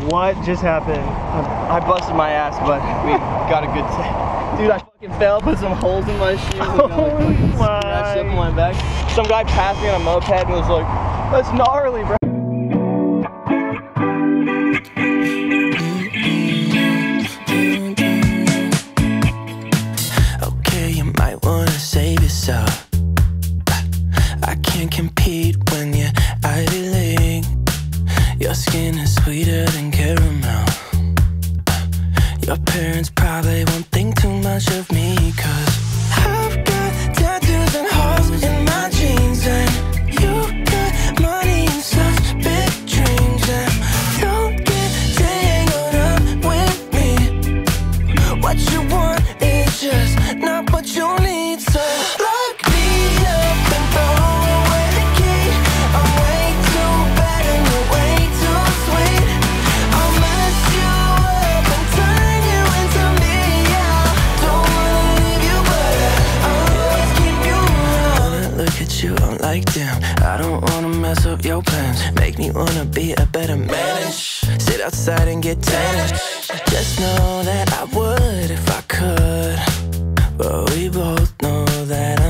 What just happened? I busted my ass, but we got a good Dude, I fucking fell, put some holes in my shoes, and got like fucking scratched up on my back. Some guy passed me on a moped and was like, that's gnarly, bro. Okay, you might wanna save yourself. I can't compete when you're Ivy League. Your skin is sweeter than caramel. Your parents probably won't think too much of me, 'cause I've got tattoos and holes in my jeans, and you got money and such big dreams, and don't get tangled up with me. What you want is just not what you need, so lock me up and throw away the key. I'm way too bad and you're way too sweet. I'll mess you up and turn you into me. I don't wanna leave you, but I'll always keep you around. When I look at you, I'm like, damn, I don't wanna mess up your plans. Make me wanna be a better man and sit outside and get tan. Just know that I would if I could, but we both know that